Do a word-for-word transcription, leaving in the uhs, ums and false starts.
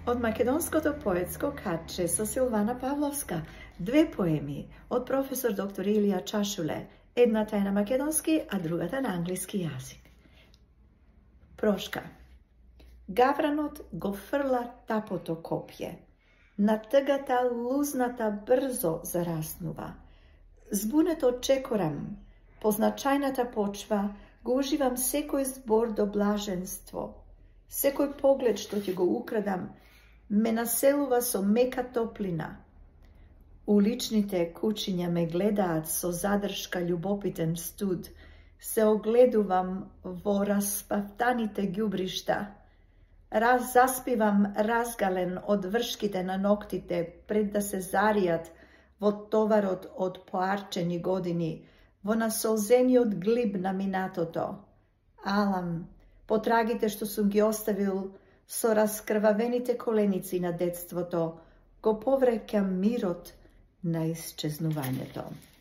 Од македонското поетско катче со Силвана Павловска, две поеми од професор доктор Илија Чашуле, едната е на македонски, а другата на англиски јазик. Прошка. Гавранот го фрла тапото копје. На тъгата лузната брзо зараснува. Збунето чекорам, по значајната почва го уживам секој збор до блаженство. Секој поглед што ќе го украдам, ме населува со мека топлина. Уличните кучиња ме гледаат со задршка љубопитен студ. Се огледувам во распафтаните ѓубришта. Раз заспивам разгален од вршките на ноктите пред да се заријат во товарот од поарчени години, во насолзениот глиб на минатото. Алам, потрагите што сум ги оставил со раскрвавените коленици на детството, го повреќам мирот на исчезнувањето.